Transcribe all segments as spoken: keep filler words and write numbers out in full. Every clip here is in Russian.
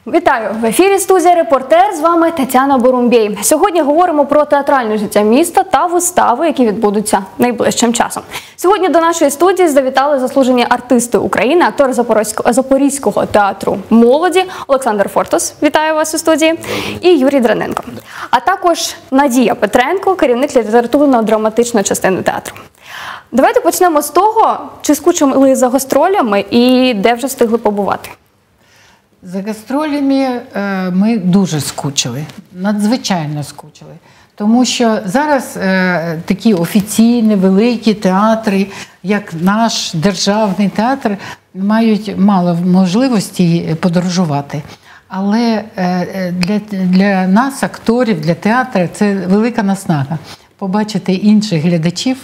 Вітаю! В ефірі студія «Репортер», з вами Тетяна Борумбій. Сьогодні говоримо про театральне життя міста та вистави, які відбудуться найближчим часом. Сьогодні до нашої студії завітали заслужені артисти України, актори Запорізького театру молоді Олександр Фортус, вітаю вас у студії, і Юрій Драненко. А також Надія Петренко, керівник літературно-драматичної частини театру. Давайте почнемо з того, чи скучили за гастролями і де вже встигли побувати. За гастролями ми дуже скучили, надзвичайно скучили. Тому що зараз такі офіційні, великі театри, як наш державний театр, мають мало можливості подорожувати. Але для, для нас, акторів, для театру, це велика наснага. Побачити інших глядачів,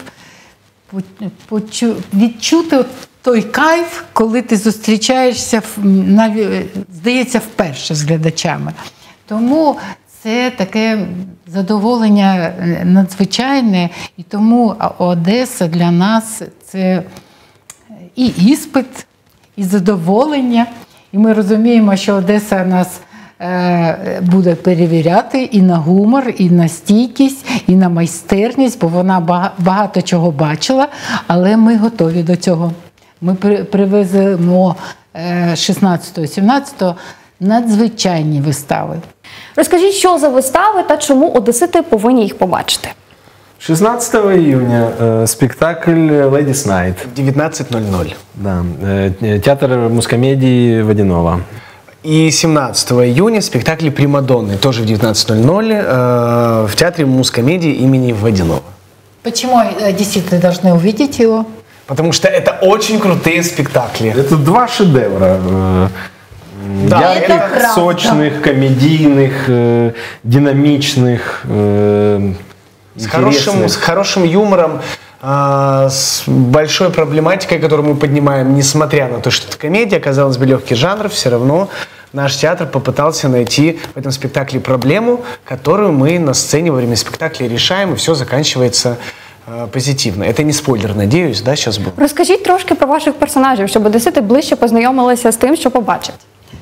відчути той кайф, коли ти зустрічаєшся, здається, вперше з глядачами. Тому це таке задоволення надзвичайне, і тому Одеса для нас це і іспит, і задоволення. І ми розуміємо, що Одеса нас буде перевіряти і на гумор, і на стійкість, і на майстерність, бо вона багато чого бачила, але ми готові до цього. Ми привеземо шістнадцятого-сімнадцятого надзвичайні вистави. Розкажіть, що за вистави та чому одесити повинні їх побачити? шестнадцатого июня э, спектакль «Ladies Night». девятнадцать ноль ноль. Да, э, театр мускомедии Водянова. И семнадцатого июня спектакль «Примадонны», тоже в девятнадцать ноль ноль, э, в театре мускомедии имени Водянова. Почему одесситы должны увидеть его? Потому что это очень крутые спектакли. Это два шедевра. Э, да, ярких, это сочных, комедийных, э, динамичных, э, с, хорошим, с хорошим юмором, э, с большой проблематикой, которую мы поднимаем, несмотря на то, что это комедия, казалось бы, легкий жанр, все равно наш театр попытался найти в этом спектакле проблему, которую мы на сцене во время спектакля решаем, и все заканчивается э, позитивно. Это не спойлер, надеюсь, да, сейчас был. Розкажіть трошки про ваших персонажів, щоб одесити ближче познайомилися з тим, що побачать.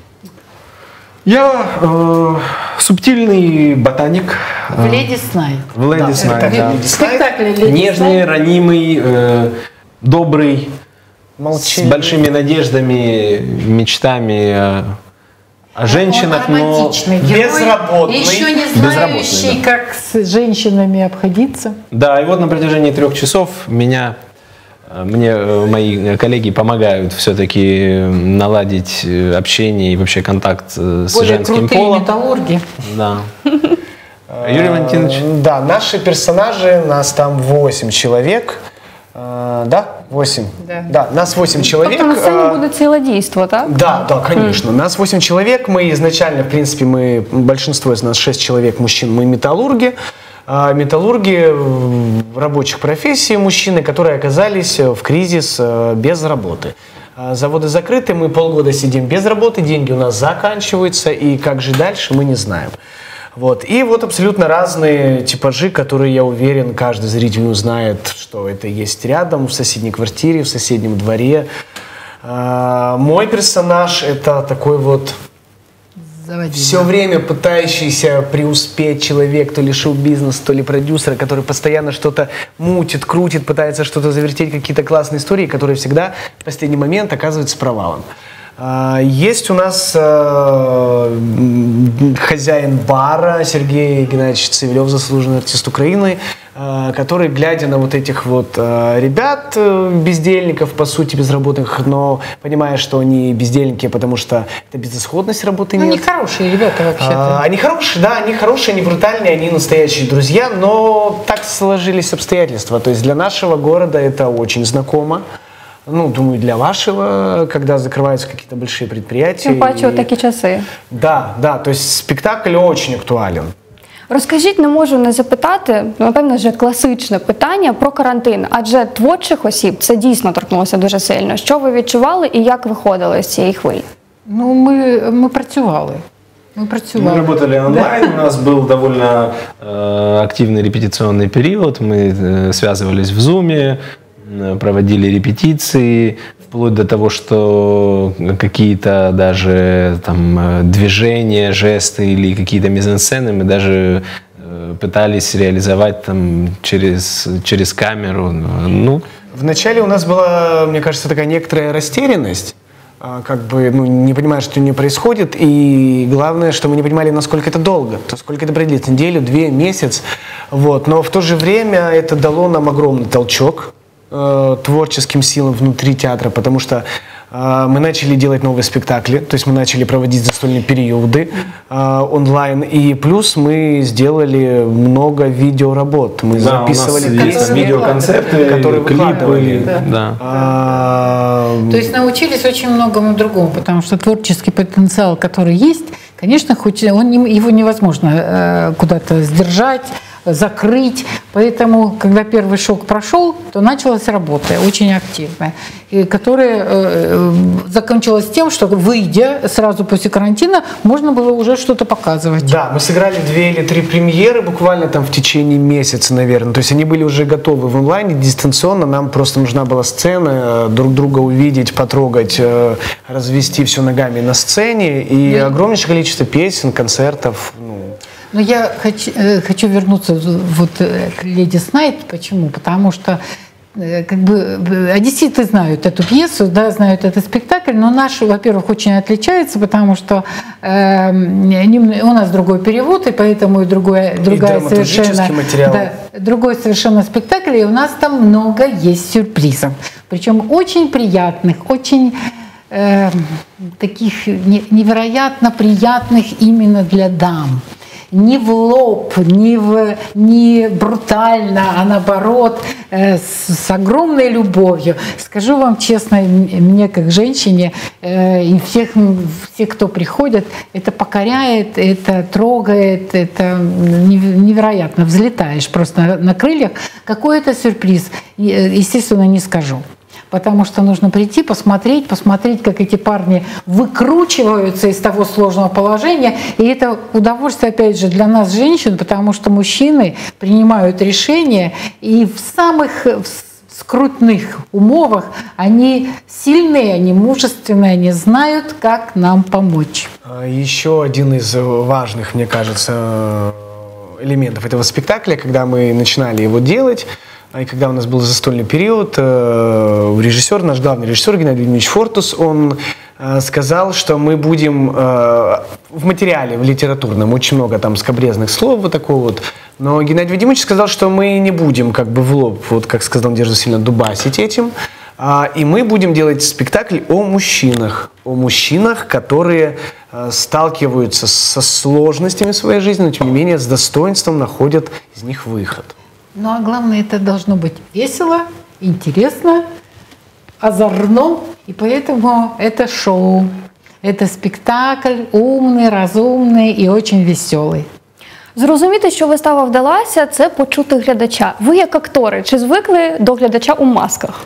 Я э, субтильный ботаник. В «Ladies Night». В «Ladies Да, Night», да. Спектакль «Ladies Нежный, Night». ранимый, э, добрый, Молчаливый. с большими надеждами, мечтами э, о женщинах, но безработный. И еще не знающий, да. как с женщинами обходиться. Да, и вот на протяжении трех часов меня, мне мои коллеги помогают все-таки наладить общение и вообще контакт с Более женским крутые полом. металлурги. Да. Юрий Валентинович? Да, наши персонажи, нас там восемь человек. Да, восемь. Да. Да, нас восемь человек. Тобто на сцені буде ціле дійство, так? Да, да, конечно. Нас восемь человек. Мы изначально, в принципе, мы, большинство из нас шесть человек мужчин, мы металлурги. Металлурги рабочих профессий, мужчины, которые оказались в кризис без работы. Заводы закрыты, мы полгода сидим без работы, деньги у нас заканчиваются, и как же дальше, мы не знаем. Вот. И вот абсолютно разные типажи, которые, я уверен, каждый зритель узнает, что это есть рядом, в соседней квартире, в соседнем дворе. Мой персонаж – это такой вот Заводила. все время пытающийся преуспеть человек, то ли шоу-бизнес, то ли продюсер, который постоянно что-то мутит, крутит, пытается что-то завертеть, какие-то классные истории, которые всегда в последний момент оказываются провалом. Есть у нас хозяин бара Сергей Геннадьевич Цивилев, заслуженный артист Украины, который, глядя на вот этих вот ребят, бездельников, по сути, безработных, но понимая, что они бездельники, потому что это безысходность работы нет. Ну, они хорошие ребята вообще-то. Они хорошие, да, они хорошие, они брутальные, они настоящие друзья, но так сложились обстоятельства. То есть для нашего города это очень знакомо. Ну, думаю, для вашего, когда закрываются какие-то большие предприятия. Тим паче, такі часи. Да, да, то есть спектакль очень актуален. Розкажіть, не можу не запитати, напевно, вже класичне питання про карантин. Адже творчих осіб це дійсно торкнулося дуже сильно. Що ви відчували і як виходили з цієї хвилі? Ну, ми, ми працювали. Мы, мы работали онлайн, да. У нас был довольно э, активный репетиционный период, мы э, связывались в Zoom, проводили репетиции. В вплоть до того, что какие-то даже там движения, жесты или какие-то мизансцены мы даже пытались реализовать там через, через камеру. Ну. Вначале у нас была, мне кажется, такая некоторая растерянность. Как бы, ну, не понимая, что не происходит, и главное, что мы не понимали, насколько это долго, то сколько это продлится, неделю, две, месяц, вот, но в то же время это дало нам огромный толчок э, творческим силам внутри театра, потому что э, мы начали делать новые спектакли, то есть мы начали проводить застольные периоды э, онлайн, и плюс мы сделали много видеоработ, мы да, записывали у нас есть видеоконцепты, которые клипы, да. Да. А, то есть научились очень многому другому, потому что творческий потенциал, который есть, конечно, хоть он, его невозможно э, куда-то сдержать, закрыть. Поэтому, когда первый шок прошел, то началась работа очень активная, и которая э, закончилась тем, что, выйдя сразу после карантина, можно было уже что-то показывать. Да, мы сыграли две или три премьеры буквально там в течение месяца, наверное. То есть они были уже готовы в онлайне, дистанционно. Нам просто нужна была сцена, друг друга увидеть, потрогать, э, развести все ногами на сцене. И ну, огромнейшее количество песен, концертов. Ну. Но я хочу, хочу вернуться вот к «Леди Снайд». Почему? Потому что как бы одесситы знают эту пьесу, да, знают этот спектакль, но наш, во-первых, очень отличается, потому что э, у нас другой перевод, и поэтому и другой, другая и совершенно, материал. Да, другой совершенно спектакль, и у нас там много есть сюрпризов, причем очень приятных, очень э, таких невероятно приятных именно для дам. Не в лоб, не, в, не брутально, а наоборот, э, с, с огромной любовью. Скажу вам честно, мне как женщине э, и всех, всех, кто приходит, это покоряет, это трогает, это невероятно. Взлетаешь просто на, на крыльях. Какой это сюрприз, естественно, не скажу. Потому что нужно прийти, посмотреть, посмотреть, как эти парни выкручиваются из того сложного положения. И это удовольствие, опять же, для нас, женщин, потому что мужчины принимают решения, и в самых скрутных умовах они сильные, они мужественные, они знают, как нам помочь. Еще один из важных, мне кажется, элементов этого спектакля, когда мы начинали его делать, и когда у нас был застольный период, режиссер, наш главный режиссер Геннадий Владимирович Фортус, он сказал, что мы будем в материале, в литературном, очень много там скабрезных слов, вот такого вот, но Геннадий Владимирович сказал, что мы не будем как бы в лоб, вот как сказал Надежда Васильевна, дубасить этим, и мы будем делать спектакль о мужчинах, о мужчинах, которые сталкиваются со сложностями в своей жизни, но тем не менее с достоинством находят из них выход. Ну а главное, это должно быть весело, интересно, озорно, и поэтому это шоу, это спектакль умний, розумний і очень веселий. Зрозуміти, що вистава вдалася, це почути глядача. Ви як актори, чи звикли до глядача у масках?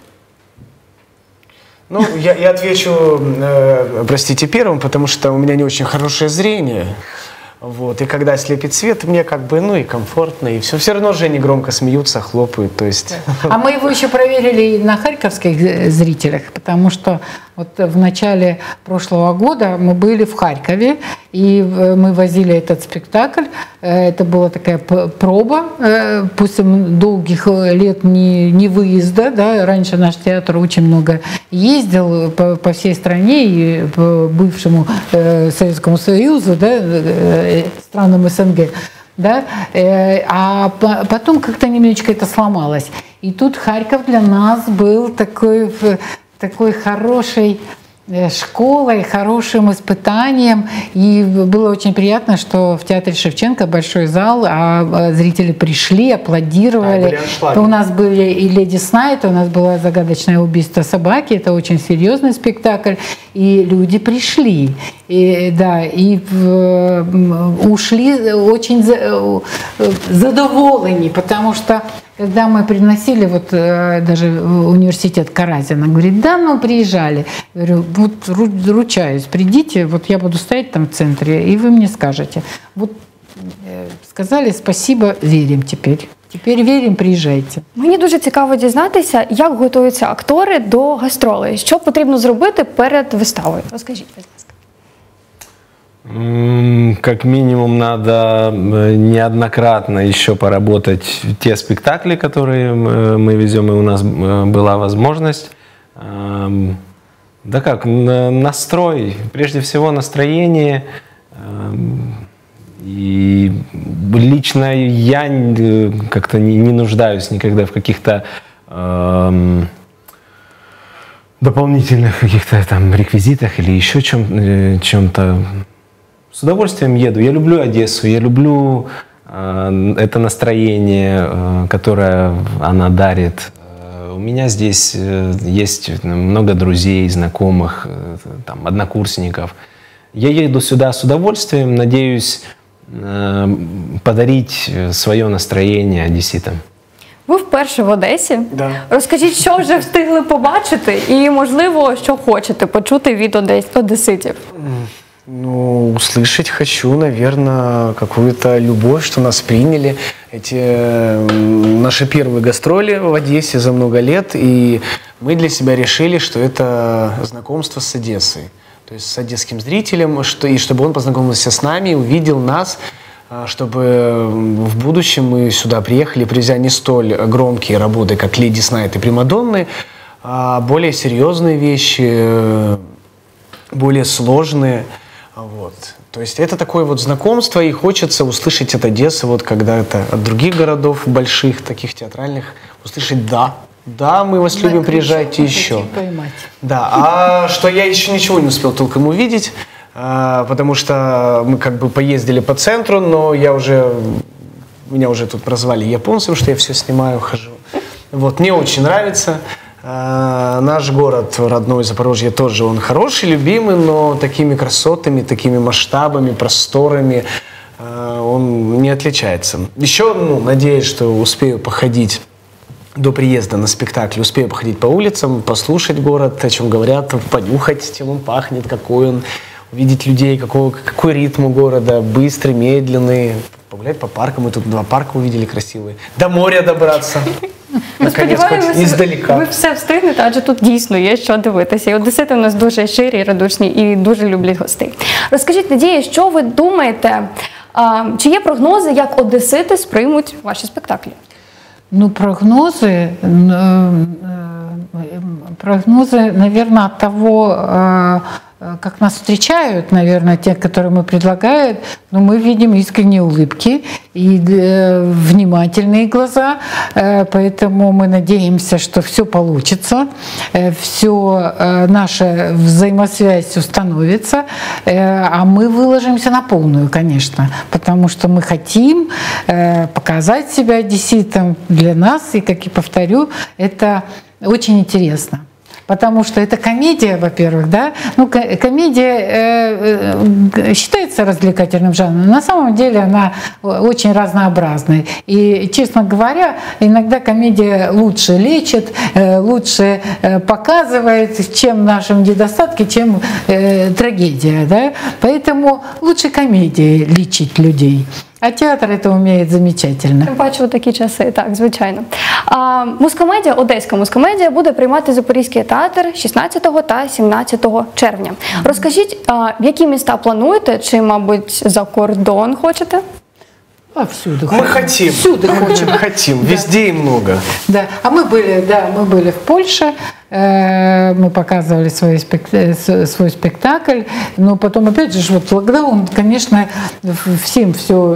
Ну, я, я отвечу, э, простите, первым, потому что у меня не очень хорошее зрение. Вот. И когда слепит свет, мне как бы, ну и комфортно, и все. Все равно же они громко смеются, хлопают, то есть... А мы его еще проверили и на харьковских зрителях, потому что вот в начале прошлого года мы были в Харькове, и мы возили этот спектакль. Это была такая проба после долгих лет не, не выезда. Да. Раньше наш театр очень много ездил по, по всей стране и по бывшему Советскому Союзу, да, странам СНГ. Да? А потом как-то немножечко это сломалось. И тут Харьков для нас был такой... такой хорошей школой, хорошим испытанием. И было очень приятно, что в театре Шевченко большой зал, а зрители пришли, аплодировали. Да, у нас были и «Леди Снайд», у нас было «Загадочное убийство собаки». Это очень серьезный спектакль. И люди пришли. И, да, и э, ушли очень задоволены, потому что когда мы приносили, вот даже университет Каразина, говорит, да, ну приезжали. Я говорю, вот ручаюсь, придите, вот я буду стоять там в центре, и вы мне скажете. Вот сказали спасибо, верим теперь. Теперь верим, приезжайте. Мені дуже цікаво дізнатися, як готуються актори до гастролей. Що потрібно зробити перед виставою? Розкажіть, будь ласка. М, Как минимум надо э, неоднократно еще поработать те спектакли, которые м, мы везем, и у нас э, была возможность. Эм, Да как, на- настрой, прежде всего настроение. эм, И лично я э, как-то не, не нуждаюсь никогда в каких-то эм, дополнительных каких-то там реквизитах или еще чем, э, чем-то. С удовольствием еду. Я люблю Одессу, я люблю э, это настроение, э, которое она дарит. Э, У меня здесь э, есть много друзей, знакомых, э, там, однокурсников. Я еду сюда с удовольствием, надеюсь э, подарить свое настроение одесситам. Ви вперше в Одесі. Да. Розкажіть, що вже встигли побачити і, можливо, що хочете почути від одес- одеситів. Ну, услышать хочу, наверное, какую-то любовь, что нас приняли. Эти э, наши первые гастроли в Одессе за много лет, и мы для себя решили, что это знакомство с Одессой. То есть с одесским зрителем, что, и чтобы он познакомился с нами, увидел нас, а, чтобы в будущем мы сюда приехали, привезя не столь громкие работы, как «Леди Снайд» и «Примадонны», а более серьезные вещи, э, более сложные. Вот. То есть это такое вот знакомство, и хочется услышать от Одессы, вот когда это от других городов больших, таких театральных, услышать «да». Да, мы вас любим, приезжайте еще. Да, а что я еще ничего не успел толком увидеть, а, потому что мы как бы поездили по центру, но я уже, меня уже тут прозвали японцем, что я все снимаю, хожу. Вот, мне очень нравится. А, наш город родной Запорожье тоже, он хороший, любимый, но такими красотами, такими масштабами, просторами а, он не отличается. Еще, ну, надеюсь, что успею походить до приезда на спектакль, успею походить по улицам, послушать город, о чем говорят, понюхать, чем он пахнет, какой он, увидеть людей, какой, какой ритм у города, быстрый, медленный, погулять по паркам. Мы тут два парка увидели красивые. До моря добраться. Наконец, хоть издалека. Ви все встигнете, адже тут дійсно є що дивитися. І одесити у нас дуже щирі, радушні і дуже люблять гостей. Розкажіть, Надія, що ви думаєте, а, чи є прогнози, як одесити сприймуть ваші спектаклі? Ну, прогнозы, э, э, прогнозы, наверное, от того, э, как нас встречают, наверное, те, которые мы предлагают, но мы видим искренние улыбки и э, внимательные глаза, э, поэтому мы надеемся, что все получится, э, все э, наша взаимосвязь установится, э, а мы выложимся на полную, конечно, потому что мы хотим э, показать себя одесситам. Для нас, и, как и повторю, это очень интересно. Потому что это комедия, во-первых, да. Ну, комедия э, э, считается развлекательным жанром, но на самом деле она очень разнообразная. И, честно говоря, иногда комедия лучше лечит, э, лучше э, показывает, чем наши недостатки, чем э, трагедия, да. Поэтому лучше комедии лечить людей. А театр это умеет замечательно. Бачу такі часи, так, звичайно. А, мускомедія, одеська мускомедія буде приймати Запорізький театр шістнадцятого та сімнадцятого червня. Розкажіть, а, в які міста плануєте, чи, мабуть, за кордон хочете? А всюду. Мы хотим. Всюду хотим. Мы хотим. Везде и много. Да, а мы были, да, мы были в Польше, э, мы показывали свой, спектакль, свой спектакль, но потом, опять же, вот локдаун, конечно, всем все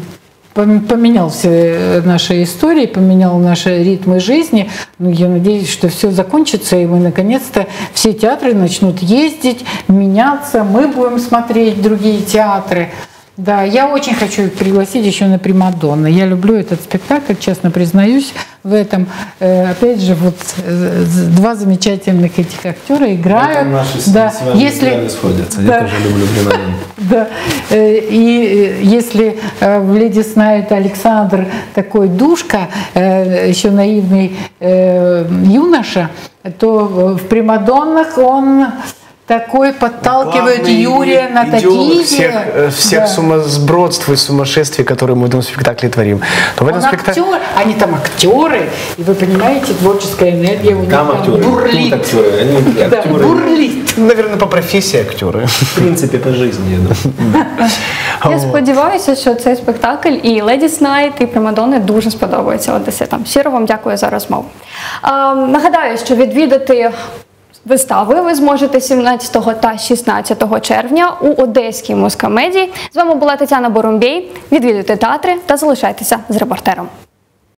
поменял все наши истории, поменял наши ритмы жизни. Ну, я надеюсь, что все закончится, и мы наконец-то все театры начнут ездить, меняться, мы будем смотреть другие театры. Да, я очень хочу их пригласить еще на «Примадонны». Я люблю этот спектакль, честно признаюсь в этом. Э, опять же, вот э, два замечательных этих актера играют. Это наши да. с вами если сходятся. да. Я тоже люблю «Примадонны». Да. Э, и если э, в «Леди Снайд» Александр такой душка, э, еще наивный э, юноша, то в «Примадоннах» он такой подталкивают Главный Юрия на идеолог такие... всех, э, всех Да. сумасбродств и сумасшествий, которые мы в этом спектакле творим. Но в этом Он спектакле... актер, они там актеры, и вы понимаете, творческая энергия у них Там там актеры, бурлит. тут актеры, они Да, актеры. бурлит. Наверное, по профессии актеры. В принципе, по жизни, я думаю. Я сподіваюся, що цей спектакль і Ladies Night, і Примадонни дуже сподобаються одеситам. Щиро вам дякую за розмову. А, нагадаю, що відвідати вистави ви зможете сімнадцятого та шістнадцятого червня у Одеській музкомедії. З вами була Тетяна Борумбєй. Відвідуйте театри та залишайтеся з репортером.